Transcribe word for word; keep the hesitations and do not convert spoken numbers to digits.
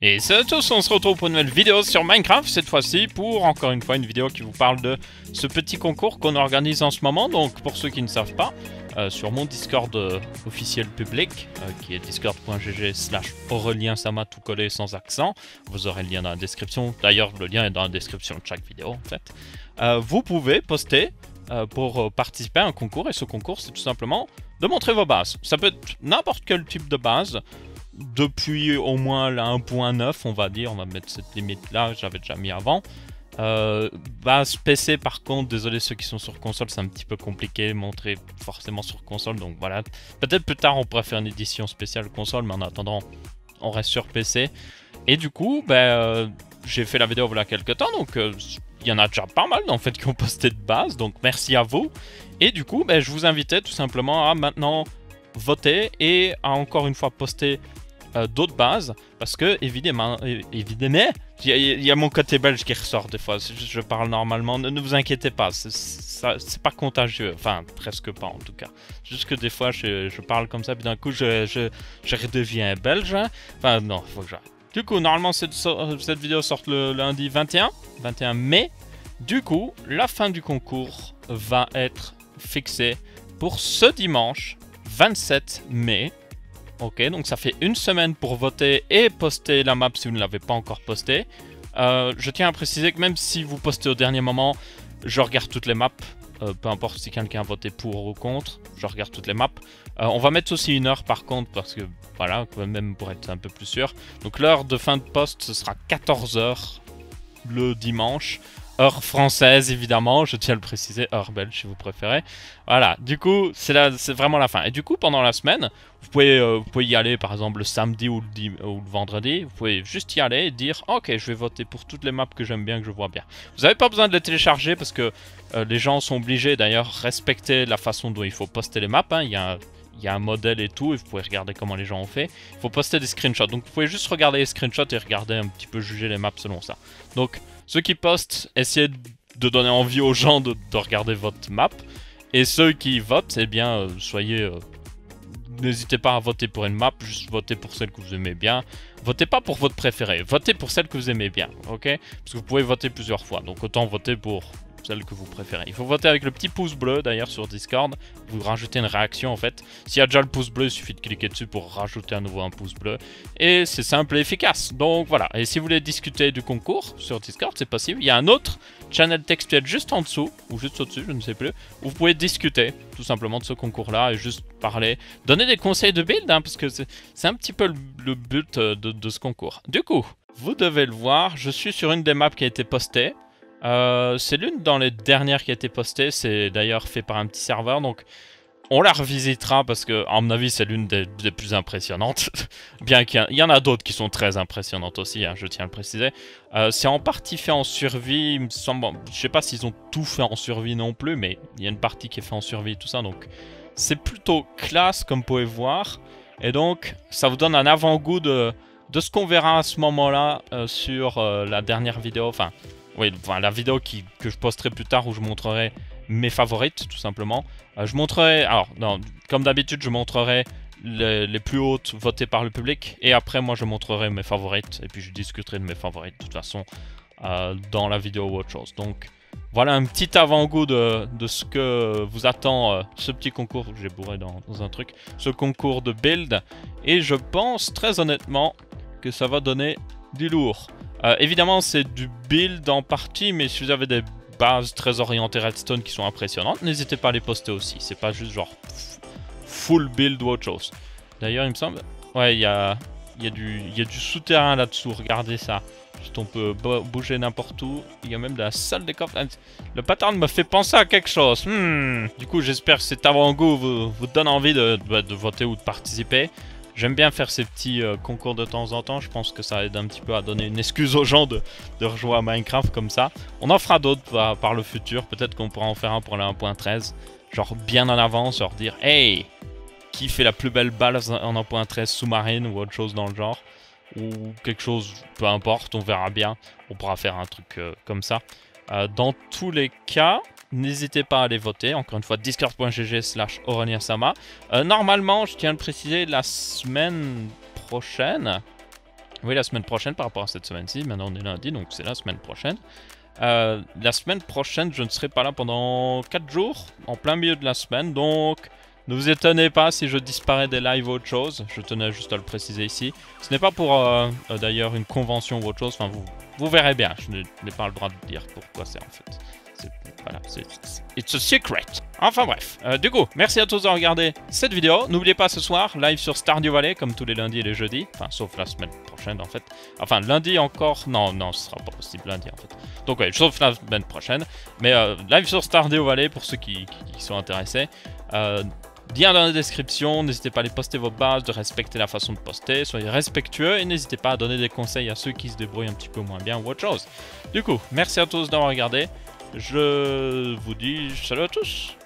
Et salut à tous, on se retrouve pour une nouvelle vidéo sur Minecraft, cette fois-ci pour encore une fois une vidéo qui vous parle de ce petit concours qu'on organise en ce moment. Donc pour ceux qui ne savent pas, euh, sur mon Discord euh, officiel public, euh, qui est discord.gg slash AurelienSama tout collé sans accent, vous aurez le lien dans la description, d'ailleurs le lien est dans la description de chaque vidéo en fait. Euh, vous pouvez poster euh, pour participer à un concours, et ce concours c'est tout simplement de montrer vos bases. Ça peut être n'importe quel type de base. Depuis au moins la un point neuf, on va dire, on va mettre cette limite là, j'avais déjà mis avant. Euh, base P C par contre, désolé ceux qui sont sur console, c'est un petit peu compliqué, montrer forcément sur console, donc voilà. Peut-être plus tard on pourrait faire une édition spéciale console, mais en attendant on reste sur P C. Et du coup, ben, euh, j'ai fait la vidéo voilà quelques temps, donc il euh, y en a déjà pas mal en fait qui ont posté de base, donc merci à vous. Et du coup, ben, je vous invitais tout simplement à maintenant voter et à encore une fois poster Euh, d'autres bases, parce que évidemment, évidemment, il y, y a mon côté belge qui ressort des fois. Je, je parle normalement, ne, ne vous inquiétez pas, c'est pas contagieux, enfin presque pas en tout cas. Juste que des fois je, je parle comme ça, puis d'un coup je, je, je redeviens belge. Enfin non, faut que j'arrête. Du coup, normalement cette, cette vidéo sort le lundi vingt et un mai. Du coup, la fin du concours va être fixée pour ce dimanche vingt-sept mai. Ok, donc ça fait une semaine pour voter et poster la map si vous ne l'avez pas encore postée. Euh, je tiens à préciser que même si vous postez au dernier moment, je regarde toutes les maps. Euh, peu importe si quelqu'un a voté pour ou contre, je regarde toutes les maps. Euh, on va mettre aussi une heure par contre, parce que voilà, même pour être un peu plus sûr. Donc l'heure de fin de poste, ce sera quatorze heures le dimanche. Heure française évidemment, je tiens à le préciser, heure belge si vous préférez. Voilà, du coup c'est vraiment la fin. Et du coup pendant la semaine, vous pouvez, euh, vous pouvez y aller par exemple le samedi ou le, ou le vendredi. Vous pouvez juste y aller et dire ok, je vais voter pour toutes les maps que j'aime bien, que je vois bien. Vous n'avez pas besoin de les télécharger parce que euh, les gens sont obligés d'ailleurs respecter la façon dont il faut poster les maps. Hein. Il y a, il y a un modèle et tout, et vous pouvez regarder comment les gens ont fait. Il faut poster des screenshots, donc vous pouvez juste regarder les screenshots et regarder un petit peu, juger les maps selon ça. Donc ceux qui postent, essayez de donner envie aux gens de, de regarder votre map. Et ceux qui votent, eh bien, euh, soyez... Euh, n'hésitez pas à voter pour une map, juste votez pour celle que vous aimez bien. Votez pas pour votre préféré, votez pour celle que vous aimez bien, ok? Parce que vous pouvez voter plusieurs fois, donc autant voter pour celle que vous préférez. Il faut voter avec le petit pouce bleu d'ailleurs sur Discord. Vous rajoutez une réaction en fait. S'il y a déjà le pouce bleu, il suffit de cliquer dessus pour rajouter à nouveau un pouce bleu. Et c'est simple et efficace. Donc voilà. Et si vous voulez discuter du concours sur Discord, c'est possible. Il y a un autre channel textuel juste en dessous, ou juste au-dessus, je ne sais plus, où vous pouvez discuter tout simplement de ce concours-là et juste parler. Donner des conseils de build, hein, parce que c'est un petit peu le, le but de, de ce concours. Du coup, vous devez le voir, je suis sur une des maps qui a été postée. Euh, c'est l'une dans les dernières qui a été postée, c'est d'ailleurs fait par un petit serveur, donc on la revisitera parce que, à mon avis, c'est l'une des, des plus impressionnantes. Bien qu'il y, y en a d'autres qui sont très impressionnantes aussi, hein, je tiens à le préciser. Euh, c'est en partie fait en survie, il me semble, bon, je sais pas s'ils ont tout fait en survie non plus, mais il y a une partie qui est faite en survie et tout ça, donc c'est plutôt classe comme vous pouvez voir. Et donc, ça vous donne un avant-goût de, de ce qu'on verra à ce moment-là euh, sur euh, la dernière vidéo, enfin... Oui, enfin, la vidéo qui, que je posterai plus tard où je montrerai mes favorites, tout simplement. Euh, je montrerai, alors, non, comme d'habitude, je montrerai les, les plus hautes votées par le public. Et après, moi, je montrerai mes favorites. Et puis, je discuterai de mes favorites, de toute façon, euh, dans la vidéo ou autre chose. Donc, voilà un petit avant-goût de, de ce que vous attend euh, ce petit concours. J'ai bourré dans, dans un truc. Ce concours de build. Et je pense, très honnêtement, que ça va donner du lourd. Euh, évidemment, c'est du build en partie, mais si vous avez des bases très orientées redstone qui sont impressionnantes, n'hésitez pas à les poster aussi. C'est pas juste genre full build ou autre chose. D'ailleurs, il me semble... Ouais, il y a, y a du, y a du souterrain là-dessous, regardez ça. Juste on peut bouger n'importe où. Il y a même de la salle des coffres. Le pattern me fait penser à quelque chose. Hmm. Du coup, j'espère que cet avant-goût vous, vous donne envie de, de, de voter ou de participer. J'aime bien faire ces petits euh, concours de temps en temps, je pense que ça aide un petit peu à donner une excuse aux gens de, de rejouer à Minecraft comme ça. On en fera d'autres par, par le futur, peut-être qu'on pourra en faire un pour la un point treize. Genre bien en avance, genre dire « Hey, qui fait la plus belle balle en un point treize sous-marine » ou autre chose dans le genre. Ou quelque chose, peu importe, on verra bien. On pourra faire un truc euh, comme ça. Euh, dans tous les cas... N'hésitez pas à aller voter, encore une fois, discord.gg slash AurelienSama. Euh, normalement, je tiens à le préciser, la semaine prochaine, Oui, la semaine prochaine par rapport à cette semaine-ci. Maintenant, on est lundi, donc c'est la semaine prochaine. Euh, la semaine prochaine, je ne serai pas là pendant quatre jours, en plein milieu de la semaine, donc ne vous étonnez pas si je disparais des lives ou autre chose, je tenais juste à le préciser ici. Ce n'est pas pour euh, euh, d'ailleurs une convention ou autre chose, enfin vous, vous verrez bien, je n'ai pas le droit de dire pourquoi c'est en fait. Voilà, c'est it's a secret. Enfin bref, euh, du coup, merci à tous d'avoir regardé cette vidéo. N'oubliez pas ce soir, live sur Stardew Valley, comme tous les lundis et les jeudis. Enfin, sauf la semaine prochaine en fait. Enfin, lundi encore, non, non, ce sera pas possible lundi en fait. Donc ouais, sauf la semaine prochaine. Mais euh, live sur Stardew Valley pour ceux qui, qui, qui sont intéressés. Euh, Lien dans la description, n'hésitez pas à aller poster vos bases, de respecter la façon de poster, soyez respectueux et n'hésitez pas à donner des conseils à ceux qui se débrouillent un petit peu moins bien ou autre chose. Du coup, merci à tous d'avoir regardé. Je vous dis salut à tous.